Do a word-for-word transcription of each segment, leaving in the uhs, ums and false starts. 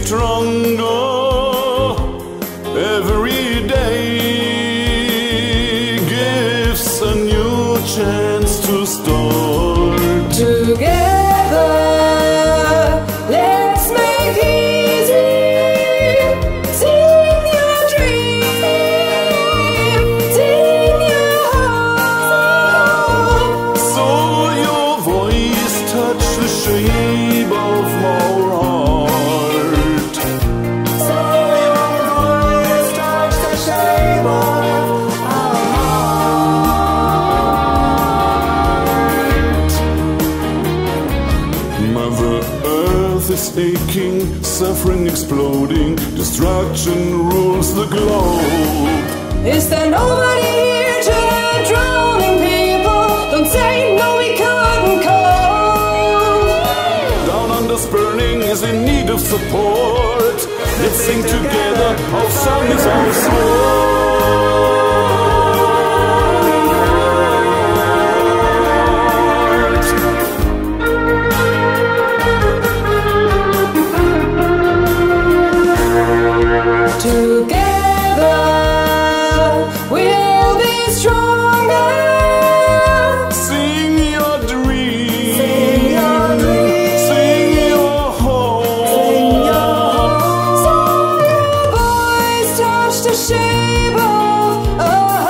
stronger every day. Gives a new chance to start together. Let's make easy. Sing your dream, sing your hope. So your voice touch the shape of our heart. So your voice touch the shape of our heart. Mother Earth is aching, suffering exploding, destruction rules the globe. Is there nobody here to help drowning people? Don't say no, we couldn't cope. Down under's burning is in need of support. Let's sing together, our song is our sword. Together we'll be stronger. Sing your dream, Sing your dream, sing your hope. sing your hope. So your voice touch the shape of a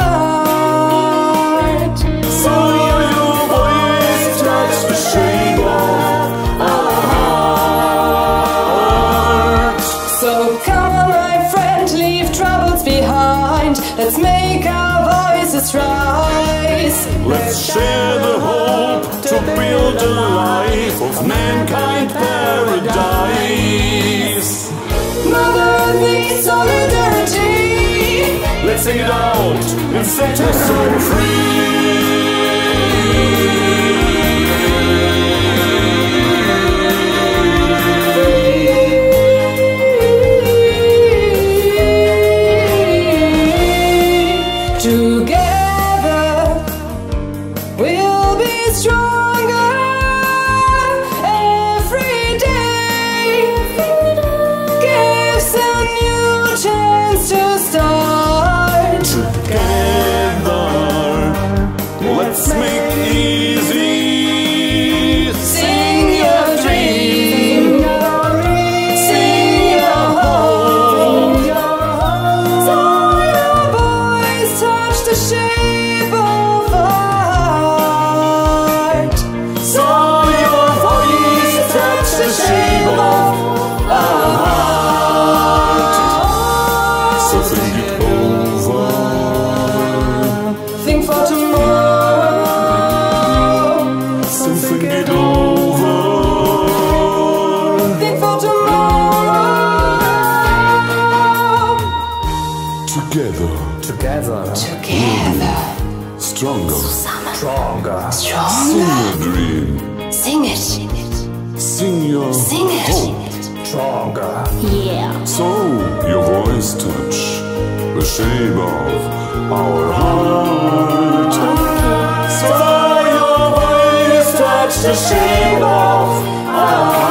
heart. So your voice touch the shape of our heart. So come on, my friend, leave troubles behind. Let's make our voices rise. Let's share the hope to build a life of mankind paradise. Mother Earth needs solidarity. Let's sing it out and set her soul Together we'll be stronger every day. Gives a new chance to start. together. Let's make easy. Sing your dream, sing your hope. So your voice touch the shape of a heart. So your voice touch the shape of our heart. So think it over. Think for tomorrow. So think it over. Think for tomorrow. Together, Together, Together, stronger. stronger. Sing your dream. sing it, Sing your sing it. hope. Stronger. Yeah. So your voice touch the shape of our heart. So your voice touch the shape of our heart.